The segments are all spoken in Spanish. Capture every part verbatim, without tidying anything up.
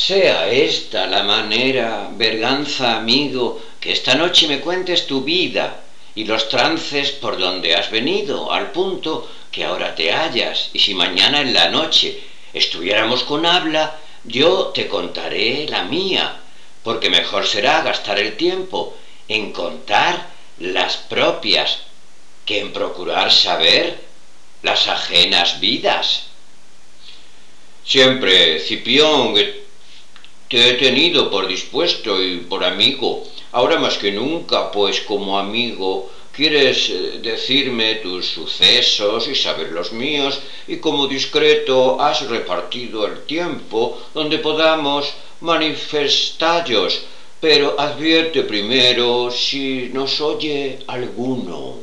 Sea esta la manera, Berganza amigo, que esta noche me cuentes tu vida y los trances por donde has venido, al punto que ahora te hallas, y si mañana en la noche estuviéramos con habla, yo te contaré la mía, porque mejor será gastar el tiempo en contar las propias que en procurar saber las ajenas vidas. Siempre, Cipión, te he tenido por dispuesto y por amigo, ahora más que nunca, pues como amigo quieres decirme tus sucesos y saber los míos, y como discreto has repartido el tiempo donde podamos manifestallos, pero advierte primero si nos oye alguno.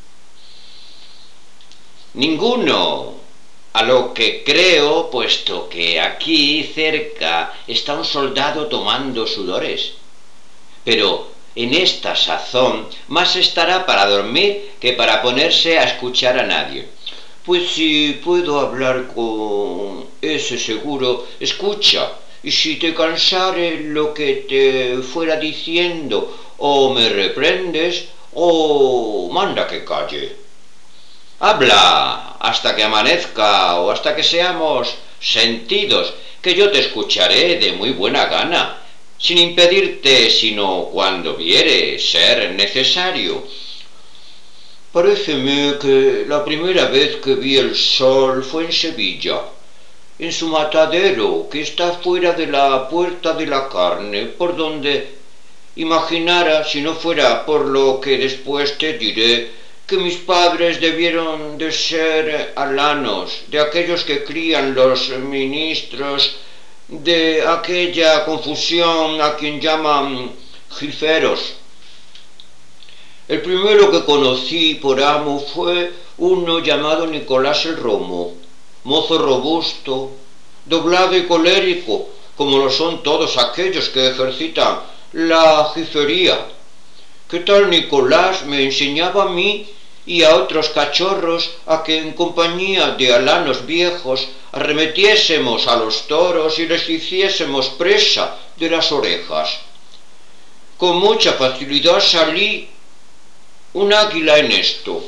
Ninguno. A lo que creo, puesto que aquí cerca está un soldado tomando sudores. Pero en esta sazón más estará para dormir que para ponerse a escuchar a nadie. Pues si puedo hablar con ese seguro, escucha, y si te cansare lo que te fuera diciendo, o me reprendes, o manda que calle. Habla hasta que amanezca o hasta que seamos sentidos, que yo te escucharé de muy buena gana, sin impedirte sino cuando viere ser necesario. Paréceme que la primera vez que vi el sol fue en Sevilla, en su matadero, que está fuera de la Puerta de la Carne, por donde imaginara, si no fuera por lo que después te diré, que mis padres debieron de ser alanos, de aquellos que crían los ministros de aquella confusión a quien llaman jiferos. El primero que conocí por amo fue uno llamado Nicolás el Romo, mozo robusto, doblado y colérico, como lo son todos aquellos que ejercitan la jifería. ¿Qué tal Nicolás me enseñaba a mí y a otros cachorros a que en compañía de alanos viejos arremetiésemos a los toros y les hiciésemos presa de las orejas? Con mucha facilidad salí un águila en esto.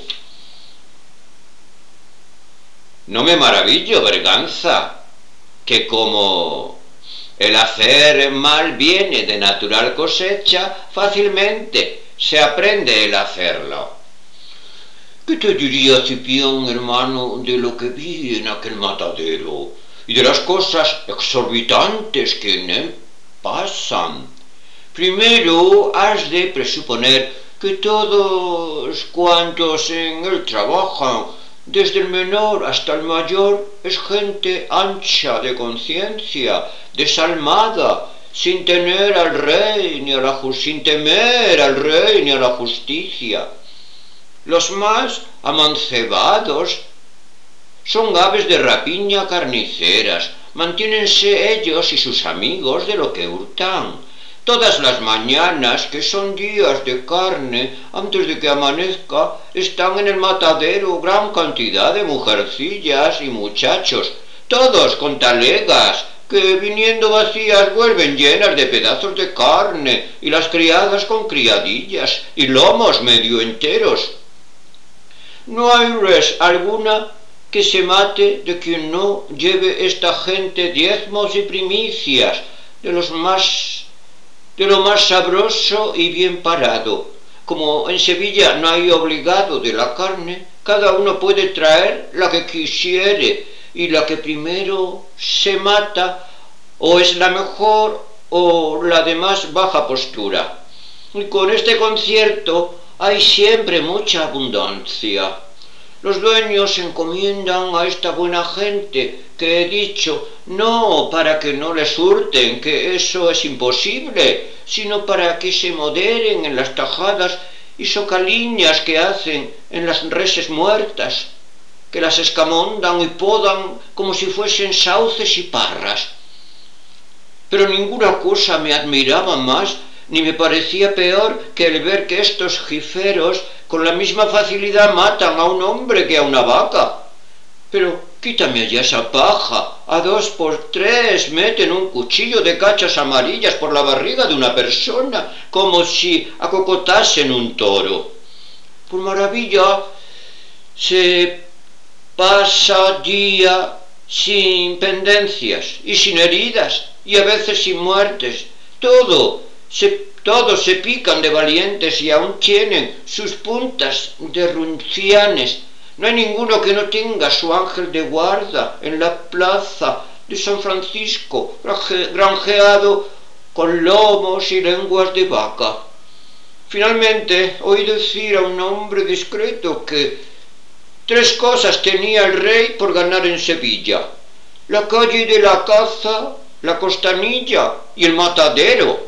No me maravillo, Berganza, que como el hacer mal viene de natural cosecha, fácilmente se aprende el hacerlo. ¿Qué te diría, Cipión, hermano, de lo que vi en aquel matadero y de las cosas exorbitantes que en él pasan? Primero has de presuponer que todos cuantos en él trabajan, desde el menor hasta el mayor, es gente ancha de conciencia, desalmada, sin tener al rey ni a la sin temer al rey ni a la justicia. Los más amancebados son aves de rapiña carniceras, mantiénense ellos y sus amigos de lo que hurtan. Todas las mañanas, que son días de carne, antes de que amanezca, están en el matadero gran cantidad de mujercillas y muchachos, todos con talegas, que viniendo vacías vuelven llenas de pedazos de carne, y las criadas con criadillas, y lomos medio enteros. No hay res alguna que se mate de quien no lleve esta gente diezmos y primicias de los más de lo más sabroso y bien parado. Como en Sevilla no hay obligado de la carne, cada uno puede traer la que quisiere, y la que primero se mata o es la mejor o la de más baja postura. Y con este concierto hay siempre mucha abundancia. Los dueños se encomiendan a esta buena gente que he dicho, no para que no les hurten, que eso es imposible, sino para que se moderen en las tajadas y socaliñas que hacen en las reses muertas, que las escamondan y podan como si fuesen sauces y parras. Pero ninguna cosa me admiraba más ni me parecía peor que el ver que estos jiferos con la misma facilidad matan a un hombre que a una vaca. Pero quítame allá esa paja. A dos por tres meten un cuchillo de cachas amarillas por la barriga de una persona, como si acocotasen un toro. Por maravilla, se pasa día sin pendencias y sin heridas y a veces sin muertes. Todo se Todos se pican de valientes y aún tienen sus puntas de runcianes. No hay ninguno que no tenga su ángel de guarda en la plaza de San Francisco, granjeado con lomos y lenguas de vaca. Finalmente, oí decir a un hombre discreto que tres cosas tenía el rey por ganar en Sevilla: la calle de la caza, la costanilla y el matadero.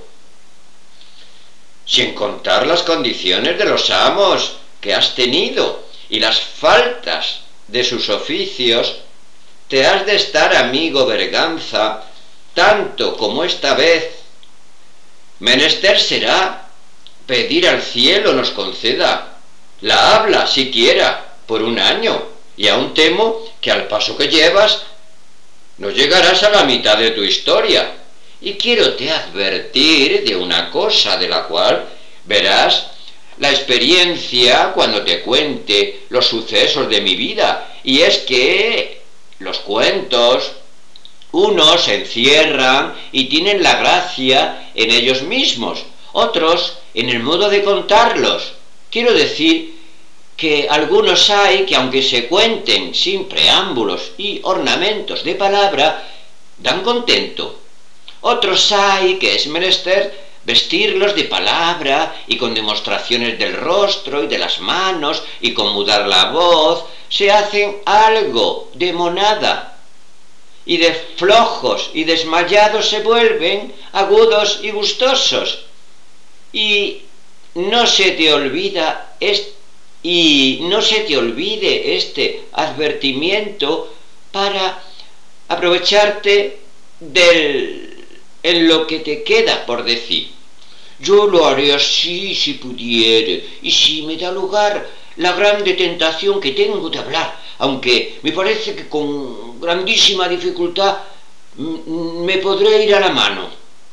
Sin contar las condiciones de los amos que has tenido y las faltas de sus oficios, te has de estar, amigo Berganza, tanto como esta vez. Menester será pedir al cielo nos conceda la habla siquiera por un año, y aún temo que al paso que llevas no llegarás a la mitad de tu historia. Y quiero te advertir de una cosa de la cual verás la experiencia cuando te cuente los sucesos de mi vida, y es que los cuentos, unos se encierran y tienen la gracia en ellos mismos, otros en el modo de contarlos. Quiero decir que algunos hay que, aunque se cuenten sin preámbulos y ornamentos de palabra, dan contento. Otros hay que es menester vestirlos de palabra y con demostraciones del rostro y de las manos y con mudar la voz, se hacen algo de monada, y de flojos y desmayados se vuelven agudos y gustosos. Y no se te olvida este, y no se te olvide este advertimiento para aprovecharte del en lo que te queda por decir. Yo lo haré así si pudiere, y si me da lugar la grande tentación que tengo de hablar, aunque me parece que con grandísima dificultad me podré ir a la mano.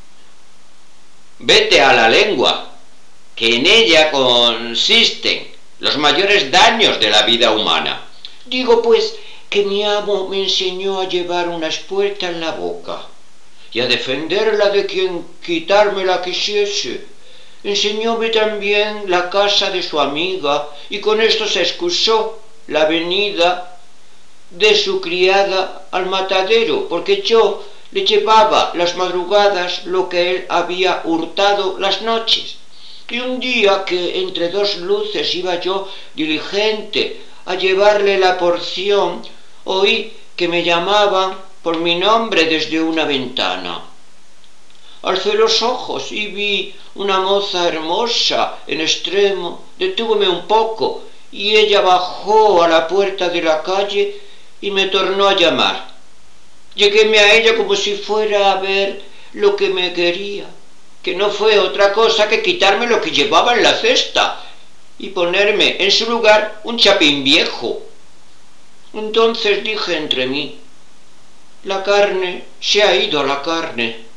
Vete a la lengua, que en ella consisten los mayores daños de la vida humana. Digo pues que mi amo me enseñó a llevar una espuerta en la boca y a defenderla de quien quitármela quisiese. Enseñóme también la casa de su amiga, y con esto se excusó la venida de su criada al matadero, porque yo le llevaba las madrugadas lo que él había hurtado las noches. Y un día que entre dos luces iba yo diligente a llevarle la porción, oí que me llamaban por mi nombre desde una ventana. Alcé los ojos y vi una moza hermosa en extremo. Detúvome un poco y ella bajó a la puerta de la calle y me tornó a llamar. Lleguéme a ella como si fuera a ver lo que me quería, que no fue otra cosa que quitarme lo que llevaba en la cesta y ponerme en su lugar un chapín viejo. Entonces dije entre mí: la carne se ha ido a la carne.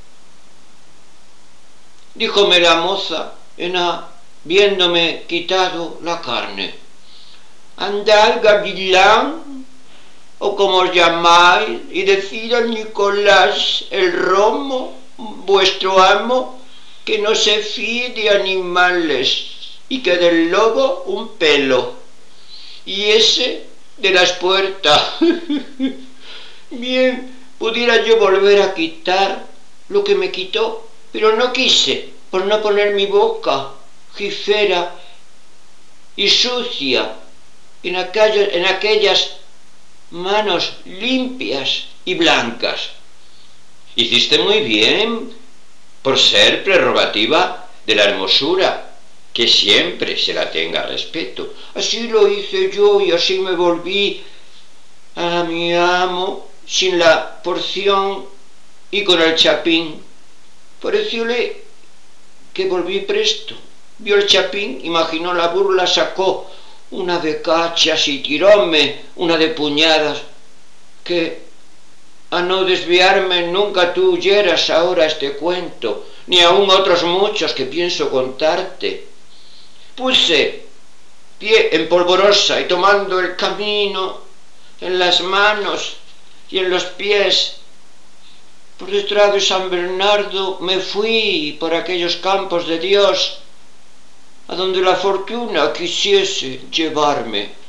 Díjome la moza, en habiéndome quitado la carne: andad, gavilán, o como os llamáis, y decid a Nicolás el Romo, vuestro amo, que no se fíe de animales, y que del lobo un pelo, y ese de la espuerta. Bien, pudiera yo volver a quitar lo que me quitó, pero no quise, por no poner mi boca jifera y sucia en aquellas, en aquellas manos limpias y blancas. Hiciste muy bien, por ser prerrogativa de la hermosura, que siempre se la tenga respeto. Así lo hice yo, y así me volví a mi amo sin la porción y con el chapín. Parecióle que volví presto. Vio el chapín, imaginó la burla, sacó una de cachas y tiróme una de puñadas. que a no desviarme nunca tú oyeras ahora este cuento, ni aun otros muchos que pienso contarte. Puse pie en polvorosa y tomando el camino en las manos y en los pies, por detrás de San Bernardo me fui por aquellos campos de Dios, a donde la fortuna quisiese llevarme.